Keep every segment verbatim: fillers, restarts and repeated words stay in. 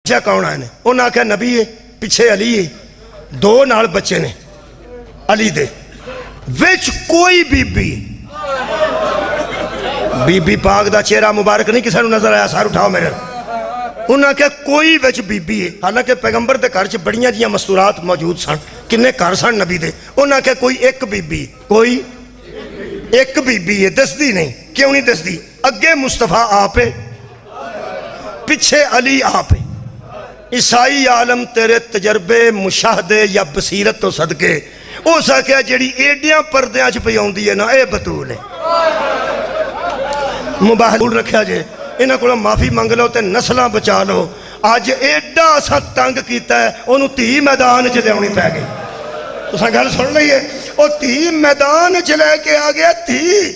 بچہ کون آئے نے؟ انہاں کہا نبی ہے، پیچھے علی ہے، دو نال بچے نے علی دے، وچ کوئی بی بی بی بی پاک دا چہرہ مبارک نہیں کسے نو نظر آیا، سار اٹھاؤ میرے۔ انہاں کہا کوئی وچ بی بی ہے، حالانکہ پیغمبر دے گھر چ بڑیاں جیاں مستورات موجود سن، کنے گھر سن نبی دے، انہاں کہا کوئی ایک بی بی، کوئی ایک بی بی ہے، دس دی نہیں، کیوں نہیں دس دی؟ اگے مصطفیٰ آپے، پیچھے علی آپے۔ عیسائی عالم تیرے تجربے مشاہدے یا بصیرت تو صدقے او سکیا جیڑی ایڈیاں پردیاں چ پئی ہوندی ہے نا، اے بطول ہے۔ مباحل رکھیا جے، انہاں کو معافی منگ لو تے نسلاں بچا لو۔ آج ایڈا اسا تنگ کیتا ہے، انہوں تھی میدان چ لیاونی پے گئی۔ تساں گل سن لئیے، او تھی میدان چ لے کے آ گیا تھی۔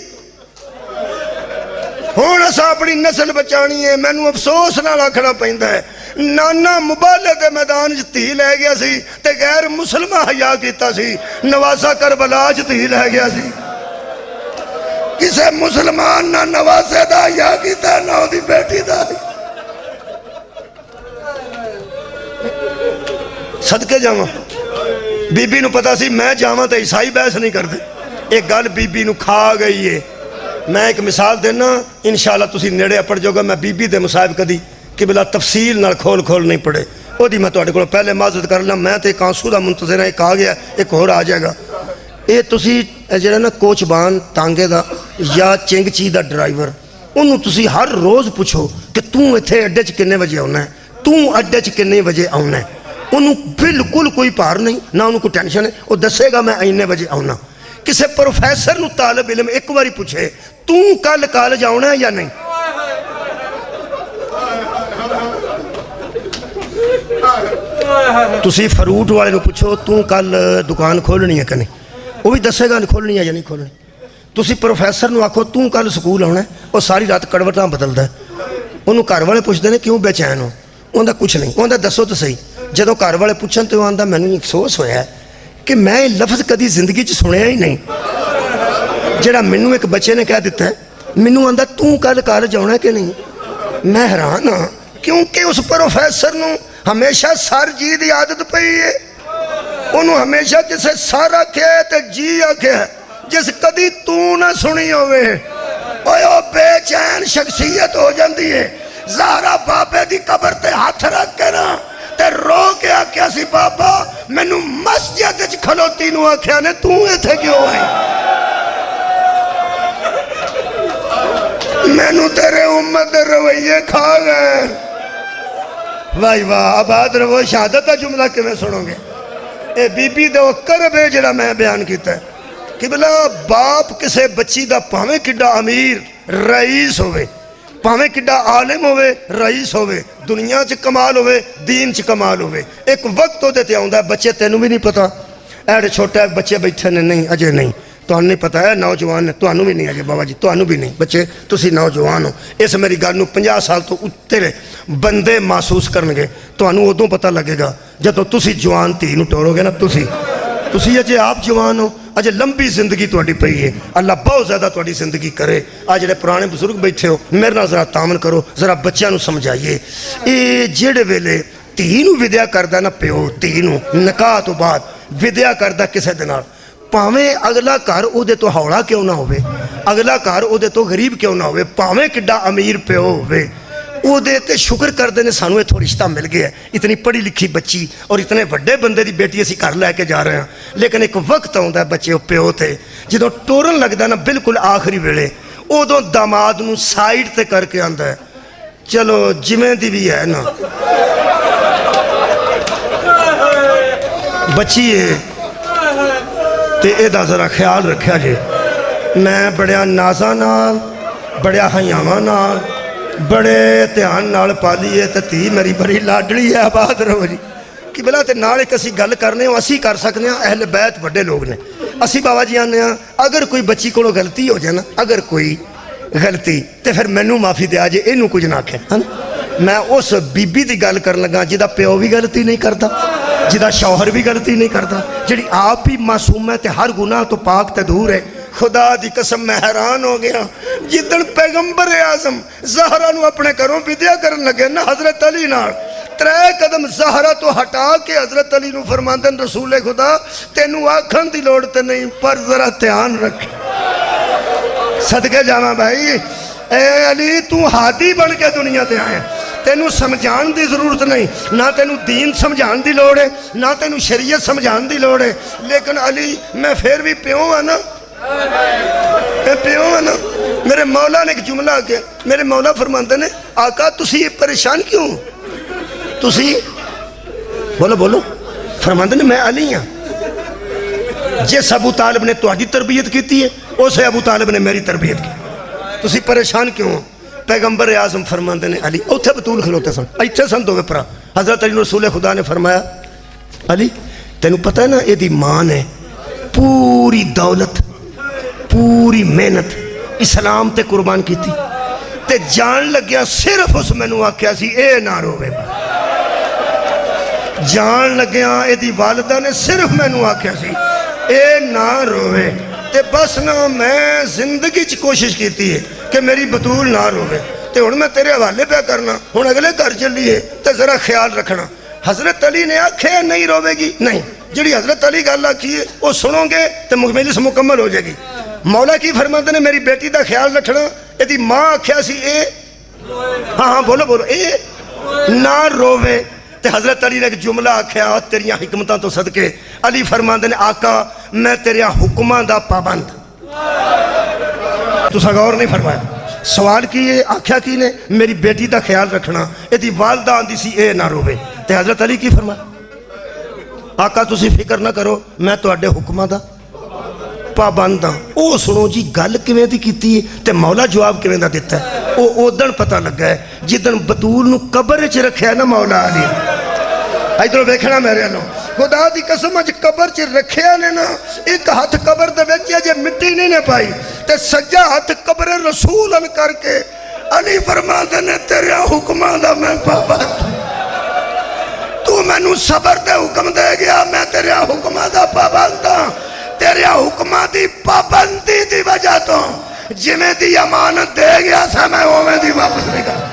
ہون اسا اپنی نسل بچانی ہے، میں نو افسوس نہ رکھنا پیندا ہے۔ نانا مبالغ کے میدان چ تھی لے گیا سی تے غیر مسلمہ حیا کیتا سی، نواسا کربلا چ تھی لے گیا سی۔ کسے مسلمان نہ نواسے دا حیا کیتا نہ دی بیٹی دا۔ صدقے جاواں بی بی نو پتا سی میں جاواں تے عیسائی بحث نہیں کردے، ایک گل بی بی نو کھا گئی ہے۔ میں ایک مثال دینا، انشاءاللہ تسی نیڑے اپڑ جو گا، میں بی بی دے مصائب کدی کہ بلا تفصیل نال کھول کھول نہیں پڑے، او دی میں تو اٹھے کو پہلے معذرت کر لیں، میں تے ایک آنسو دا منتظر ہے، ایک آ گیا ایک اور آ جائے گا۔ اے تسی جڑا نا کوچ بان تانگے دا یا چنگ چی دا ڈرائیور، انہوں تسی ہر روز پوچھو کہ توں ایتھے اڈے چ کنے بجے آنا ہے، توں اڈے چ کنے بجے آنا ہے، انہوں بالکل کوئی پار نہیں، نہ انہوں کو ٹینشن ہے، وہ دسے گا میں اینے بجے آنا۔ کسے پروفیسر نو طالب علم ایک باری پوچھے توں کل کالج آنا ہے یا نہیں؟ تسی فروٹ والے نو پوچھو توں کل دکان کھولنی ہے کہ نہیں، وہ بھی دسے گا کھولنی ہے یا نہیں کھولنی۔ تسی پروفیسر نو آکھو توں کل سکول آنا ہے، وہ ساری رات کڑوٹاں بدل ہے، انہوں گھر والے پوچھتے ہیں کیوں بے چین ہو، انہوں دا کچھ نہیں، انہوں دا دسو تو صحیح۔ جدوں گھر والے پوچھن تو آندا میں نے افسوس ہویا ہے کہ میں لفظ کدی زندگی چ سنیا ہی نہیں، جڑا مینوں ایک بچے نے کہہ دیتا ہے، مینوں آندا توں کل کالج آنا ہے کہ نہیں۔ میں حیران ہاں کیونکہ اس پروفیسر نو ہمیشہ سر جی دی عادت پئی ہے، انہوں ہمیشہ جسے سارا کہے تے جی آکھے ہے، جس کدی تو نہ سنی ہوئے اوہ بے چین شخصیت ہو جاندی ہے۔ زہرا بابے دی قبر تے ہاتھ رکھ کے نا تے رو کے آکھیا سی بابا میں نو مسجد وچ کھلوتی نو آکھیا نے تو ایتھے کیوں آئی، میں نو تیرے امت رویے کھا گئے۔ وائی واہ آباد رو شہادت دا جملہ کے میں سنوں گے، اے بی بی دے وہ کربے جڑا میں بیان کیتا ہے کہ بلا باپ کسے بچی دا پاویں کڈا امیر رئیس ہوئے، پاویں کڈا عالم ہوئے رئیس ہوئے، دنیا چ کمال ہوئے دین چ کمال ہوئے، ایک وقت ہو دیتے آؤں دا بچے تینوں بھی نہیں پتا، ایڈے چھوٹے بچے بیٹھے نے نہیں اجے نہیں، تو ہم نہیں پتا ہے نوجوان نے، تو انہوں بھی نہیں آگے بابا جی، تو انہوں بھی نہیں بچے تسی نوجوان ہو۔ اس میری گل نو پنجا سال تو اترے بندے محسوس کرنگے، تو انہوں ادوں پتا لگے گا جب تسی جوان تھی نو ٹورو گے نا، تسی تسی اجے آپ جوان ہو، اجے لمبی زندگی تو اڈی پئی ہے، اللہ بہت زیادہ تو اڈی زندگی کرے۔ آج جڑے پرانے بزرگ بیٹھے ہو میرے نال ذرا تامن کرو، ذرا بچیاں نو سمجھائیے، اے جڑے ویلے تھی نو ودیا کردہ نا پیو، تھی نو نکاح تو بعد ودیا کردہ کسے دنار، پاویں اگلا کار او دے تو ہاوڑا کیوں نہ ہوئے، اگلا کار او دے تو غریب کیوں نہ ہوئے، پاویں کڈا امیر پیو ہوئے، او دے تے شکر کر دینے سانوے تو رشتہ مل گیا ہے، اتنی پڑھی لکھی بچی اور اتنے بڑے بندے دی بیٹی اسی کر لے کے جا رہے ہیں۔ لیکن ایک وقت ہوندہ ہے بچے پیو تھے جدوں ٹورن لگتا نا بالکل آخری ویلے، او دوں داماد نو سائیڈ تے کر کے آندہ ہے، چلو جمیں دی بھی ہے نا بچی ہے تے اے دا ذرا خیال رکھیا جے، میں بڑیا نازا نال بڑیا حیاواں نال بڑے تیان نال پالی ہے تے تھی میری بڑی لاڈلی ہے آباد رو جی کہ بلا تے نال ایک اسی گل کرنے ہوں اسی کر سکنے ہیں، اہل بیت بڑے لوگ نے، اسی بابا جی آنے ہیں اگر کوئی بچی کو غلطی ہو جائے نا، اگر کوئی غلطی تے پھر مینوں معافی دے آجے اینوں کچھ نہ کھیں، میں اس بی بی دی گل کر لگا جدا پیو بھی غلطی نہیں کرتا، جدا شوہر بھی غلطی نہیں کرتا، جڑی آپ بھی معصوم ہے تے ہر گناہ تو پاک تے دور ہے۔ خدا دی قسم میں حیران ہو گیا جدن پیغمبر اعظم زہرا نو اپنے گھروں ودیا کرن لگے نا حضرت علی نال ترے قدم زہرا تو ہٹا کے حضرت علی نو فرماندن رسول خدا تینو آکھن دی لوڑ تے نہیں پر ذرا دھیان رکھ صدقے جانا بھائی اے علی تو ہادی بن کے دنیا تے آئے تینو سمجھان دی ضرورت نہیں نہ تینو دین سمجھان دی لوڑ ہے نہ تینو شریعت سمجھان دی لوڑ ہے لیکن علی میں پھر بھی پیوں ہاں نا میں پیوں ہاں نا میرے مولا نے ایک جملہ آگے میرے مولا فرماندے نے آقا تسی یہ پریشان کیوں تسی بولو بولو فرماندے نے میں علی ہاں جس ابو طالب نے تہاڈی تربیت کیتی ہے اسے ابو طالب نے میری تربیت کی تسی پریشان کیوں ہو پیغمبر اعظم فرماندے نے علی اوتھے بطول کھلوتے سن ایتھے سن دوویں پرا حضرت علی رسول خدا نے فرمایا علی تینوں پتہ ہے نا یہ دی ماں نے پوری دولت پوری محنت اسلام تے قربان کی تھی تے جان لگیا صرف اس میں نو آکھیا سی اے نہ روے جان لگیا اے دی والدہ نے صرف میں نو آکھیا سی اے نہ روے تے بس نہ میں زندگی چ کوشش کیتی ہے کہ میری بطول نہ روے تے ہن میں تیرے حوالے پہ کرنا ہن اگلے گھر چلیے تے ذرا خیال رکھنا حضرت علی نے آکھے نہیں روے گی نہیں جڑی حضرت علی گل آکھی ہے وہ سنو گے تے مجلس مکمل ہو جائے گی مولا کی فرماتے نے میری بیٹی دا خیال رکھنا اے دی ماں آکھیا سی اے ہاں ہاں بولو بولو اے نہ روے تے حضرت علی نے ایک جملہ آکھیا تیریاں حکمتاں تو صدقے علی فرماندے نے آقا میں تیریاں حکماں دا پابند تو غور نہیں فرمایا سوال کیے آکھیا کی نے میری بیٹی دا خیال رکھنا اے دی والدہ آندی سی اے نہ روے تے حضرت علی کی فرمایا آقا تسی فکر نہ کرو میں تو اڈے حکماں دا پابند ہاں او سنو جی گل کیویں دی کیتی ہے تے مولا جواب کیویں دا دیتا ہے او اودن پتہ لگا ہے جدن بطول نو قبر وچ رکھیا نا مولا علی ادھر ویکھنا میرے نو خدا دی قسم اج قبر چ رکھیا نے نا ایک ہاتھ قبر دے وچ جے مٹی نہیں نے پائی تے سجا ہاتھ قبر رسول ان کر کے علی فرماندے نے تیرے حکماں دا میں پابند تو مینوں صبر دے حکم دے گیا میں تیرے حکماں دا پابند ہاں تیرے حکماں دی پابندی دی وجہ تو جمیں دی امانت دے گیا سا میں اویں دی واپس نہیں کر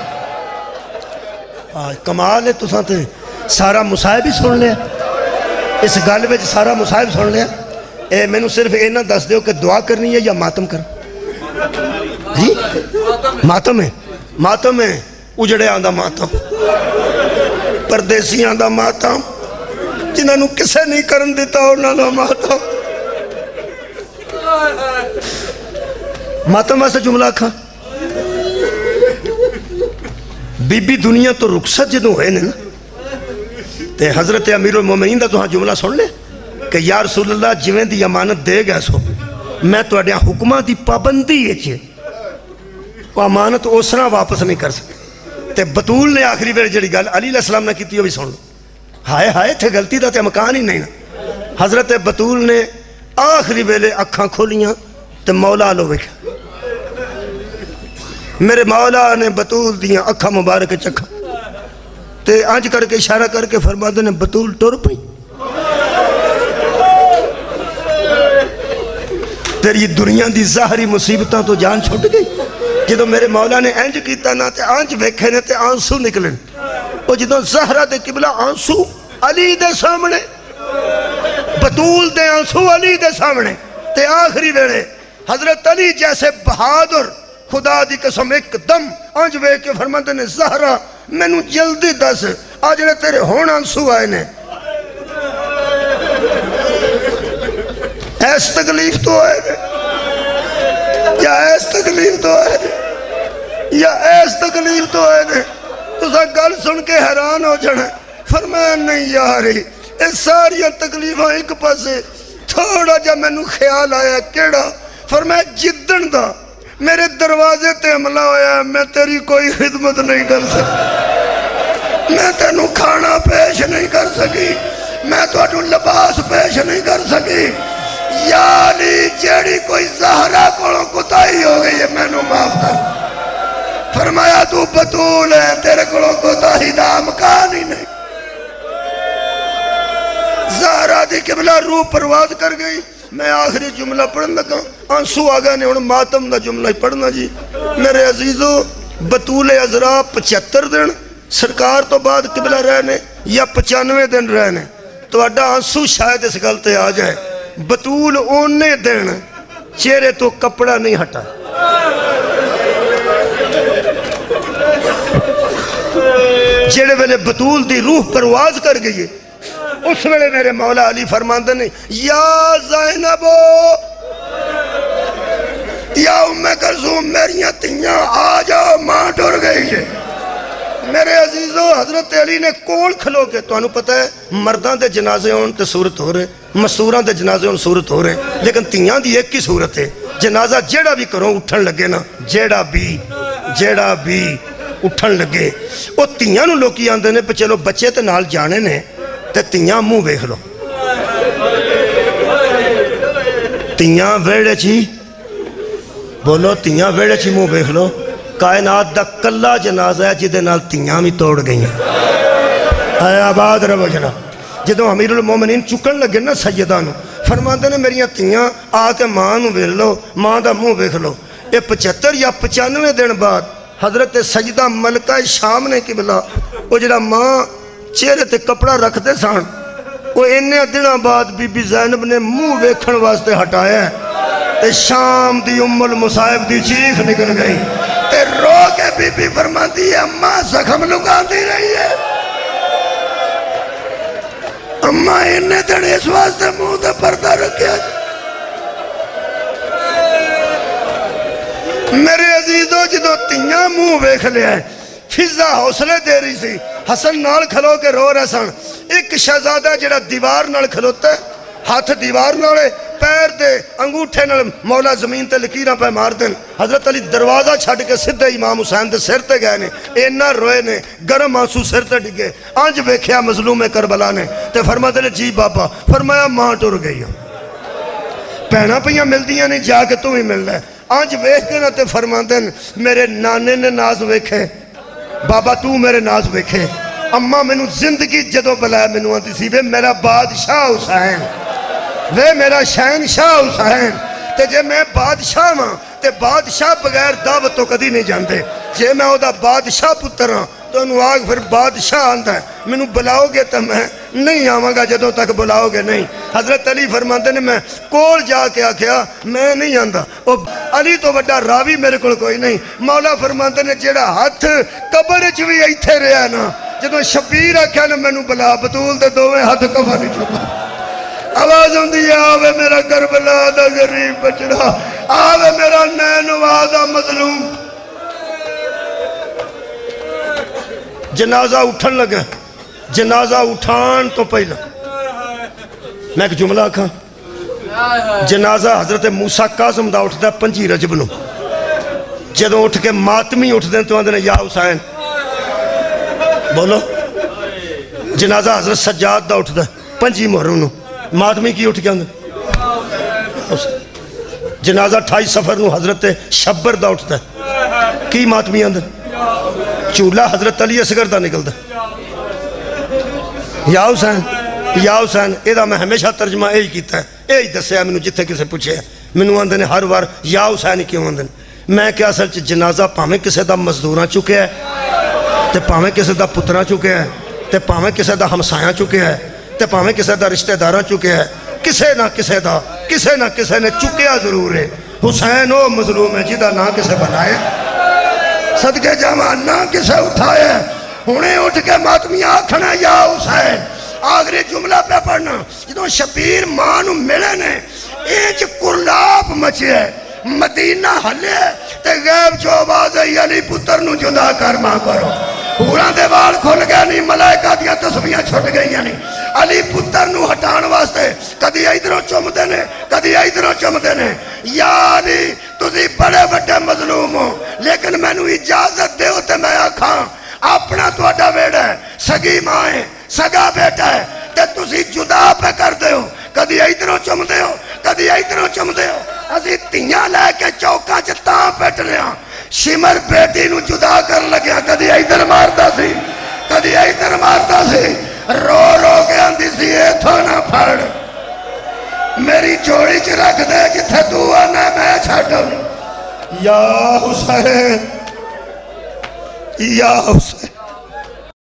کمال ہے تساں تے سارا مصائب ہی سن لیا اس گل وچ سارا مصائب سن لیا اے میں نو صرف اینا دس دیو کہ دعا کرنی ہے یا ماتم کر جی ماتم ہے ماتم ہے اجڑے آندہ ماتم پردیسی آندہ ماتم جنہاں نو کسے نہیں کرن دیتا انہاں دا ماتم ماتم واسطے جملہ کھا بی بی دنیا تو رخصت جدوں ہوئے نا تے حضرت امیر المومنین دا تو ہاں جملہ سن لے کہ یا رسول اللہ جویں دی امانت دے گیا سو میں تو اڈیاں حکمہ دی پابندی ہے چھے وہ امانت اسنا واپس نہیں کر سکے تے بطول نے آخری بیر جڑی گل علی علیہ السلام نے کیتی ہو بھی سن لو ہائے ہائے تھے غلطی دا تے مکان ہی نہیں نا حضرت بطول نے آخری ویلے اکھاں کھولیاں تے مولا لو ویکھا میرے مولا نے بطول دیاں اکھاں مبارک چکھا تے آنج کر کے اشارہ کر کے فرماتے نے بطول ٹور پئی تیری دنیا دی ظاہری مصیبتاں تو جان چھوٹ گئی جدو میرے مولا نے انج کیتا نا تے آنج ویکھے نے تے آنسو نکلن وہ جدو زہرہ دے قبلہ آنسو علی دے سامنے بطول دے آنسو علی دے سامنے تے آخری ویڑے حضرت علی جیسے بہادر خدا دی قسم ایک دم آنج وے کے فرماتے نے زہرہ میں نو جلدی دس آج نے تیرے ہون آنسو آئے نے ایس تکلیف تو آئے نے یا ایس تکلیف تو آئے نے یا ایس تکلیف تو آئے نے تو سا گل سن کے حیران ہو جانا فرمایا نہیں یاری اس ساری تکلیفاں ایک پاسے تھوڑا جا میں نو خیال آیا کیڑا فرمایا جدن دا میرے دروازے تے حملہ ہویا میں تیری کوئی خدمت نہیں کر سکی میں تینوں کھانا پیش نہیں کر سکی میں تو اٹھوں لباس پیش نہیں کر سکی یعنی جیڑی کوئی زہرہ کولوں کتائی ہو گئی ہے میں نو معاف کر فرمایا تو بطول ہے تیرے کولوں کتائی دا امکان ہی نہیں زہرہ دی قبلہ روح پرواز کر گئی میں آخری جملہ پڑھن لگا آنسو آگا نے انہوں ماتم دا جملہ ہی پڑھنا جی میرے عزیزو بطول ازرا پچہتر دن سرکار تو بعد قبلہ رہنے یا پچانوے دن رہنے تو اڈا آنسو شاید اس گلتے آ جائے بطول اونے دن چہرے تو کپڑا نہیں ہٹا جڑے ویلے بطول دی روح پرواز کر گئی اس ویلے میرے مولا علی فرماندے نے یا زینبو یا ام کلثوم میری تیاں آ جاؤ ماں ٹر گئی ہے میرے عزیزو حضرت علی نے کول کھلو کے تو انہوں پتہ ہے مردان دے جنازے ہون تے صورت ہو رہے مسوران دے جنازے ہون صورت ہو رہے لیکن تیاں دی ایک کی صورت ہے جنازہ جیڑا بھی کرو اٹھن لگے نا جیڑا بھی جیڑا بھی اٹھن لگے وہ تیاں نو لوکی آندے نے پہ چلو بچے تے نال جانے نے تے تیاں مو ویکھ لو تیاں ویڑے چی بولو تیاں ویڑے چی مو ویکھ لو کائنات دا کلا جنازہ ہے جدے نال تیاں بھی توڑ گئی ہیں اے آباد رہو جناب جدوں امیر المومنین چکن لگے نا سیدہ نو فرماندے نے میری تیاں آ کے ماں نو ویکھ لو ماں دا منہ ویکھ لو اے پچہتر یا پچانوے دن بعد حضرت سجدہ ملکہ شام نے قبلہ وہ جڑا ماں چہرے تے کپڑا رکھ دے سان وہ انہیں دنوں بعد بی بی زینب نے منہ ویکھن واسطے ہٹایا ہے تے شام دی ام المصائب دی چیخ نکل گئی تے رو کے بی بی فرماتی ہے اماں زخم لگان دی رہی ہے اماں انہیں دن اس واسطے منہ تے پردہ رکھیا میرے عزیزو جدو تیاں منہ ویکھ لیا ہے فضا حوصلے دے رہی سی حسن نال کھلو کے رو رہے سن ایک شہزادہ جڑا دیوار نال کھلوتا ہے ہاتھ دیوار نالے پیر دے انگوٹھے نال مولا زمین تے لکیراں پہ مار دیں حضرت علی دروازہ چھڑ کے سدھے امام حسین دے سر تے گئے نے اینا روئے نے گرم آنسو سر تے ڈگے آنج ویکھیا مظلوم کربلا نے تے فرماتے نے جی بابا فرمایا ماں ٹر گئی پہنا پہیاں مل دیاں نہیں جا کے تو ہی مل رہا ہے آنج ویکھ کے نہ تے فرماتے ہیں میرے نانے نے ناز ویکھے بابا تو میرے ناز ویکھے اممہ میں نو زندگی جدو بلائے میں نو آنتی سی وے میرا بادشاہ حسین وے میرا شہن شاہ حسین تے جے میں بادشاہ ماں تے بادشاہ بغیر دعوت تو کدی نہیں جاندے جے میں او دا بادشاہ پتر ہاں تو انہوں آگ پھر بادشاہ آندہ ہے میں نو بلاؤ گے تو میں نہیں آواں گا جدوں تک بلاؤ گے نہیں حضرت علی فرماندے نے میں کول جا کے آکھیا میں نہیں آندہ علی تو بڑا راوی میرے کل کوئی نہیں مولا فرماندے نے جیڑا ہاتھ قبر چوی ایتھے رہا نا جدوں شبیر آکھیا نا میں نو بلا بطول دے دوویں ہاتھ کفا نہیں چھوڑا آواز ہوں دی آوے میرا کربلا دا غریب بچڑا آوے میرا نینوا دا مظلوم جنازہ اٹھن لگا جنازہ اٹھان تو پہلا میں ایک جملہ کھا جنازہ حضرت موسیٰ قاسم دا اٹھتا ہے پنجی رجب نو جدوں اٹھ کے ماتمی اٹھ دیں تو آندھنے یا حسین بولو جنازہ حضرت سجاد دا اٹھتا ہے پنجی محرم نو ماتمی کی اٹھ کے آندھنے جنازہ اٹھائی سفر نو حضرت شبر دا اٹھتا ہے کی ماتمی آندھنے چولہ حضرت علی اصغر دا نکل دا یا حسین یا حسین ایدہ میں ہمیشہ ترجمہ ایہی کیتا ہے ایہی دسے ہے میں جتھے کسے پوچھے ہے میں نو آندھنے ہر وار یا حسین کیوں آندھنے میں کیا اصل چھ جنازہ پاہمیں کسے دا مزدوراں چکے ہے تے پاہمیں کسے دا پتراں چکے ہے تے پاہمیں کسے دا ہمسایاں چکے ہے تے پاہمیں کسے دا رشتہ داراں چکے ہے کسے نہ کسے دا کسے نہ کسے نے چکیا ضرور ہے حسین او مظلوم ہے جدہ نہ کسے بنائے صدقے جامان نہ کسے اٹھائے انہیں اٹھ کے ماتمی آکھنا یا حسین آگری جملہ پہ پڑھنا جدوں شبیر مانو ملے نے ایچ کرلاب مچے مدینہ حلے تے غیب جو آواز ہے علی پتر نو جدا کر ماں کرو پوران دیوال کھل گیا نہیں ملائکہ دیا تسبیاں چھٹ گئی نہیں علی پتر نو ہٹان واسطے کدی ایدروں چم دینے کدی ایدروں چم دینے یا علی تُسی بڑے بڑے مظلوم ہو لیکن میں نو اجازت دے ہوتے میں آکھاں اپنا تو اڈا بیڑا ہے سگی ماں ہے سگا بیٹا ہے تے تُسی جدا پہ کر دے ہو کدی ایدروں چم دے ہو کدی ایدروں چم دے ہو اسی تیاں لے کے چوکاں چتاں پیٹ لیا شمر بیٹی نو جدا کر لگیا کدی ایدر مارتا سی کدی ایدر مارتا سی رو رو کے اندھی سی ایتھو نہ پھڑ میری جوڑی چ رکھ دے جتھے تو آنا میں چھاڑوں یا حسین یا حسین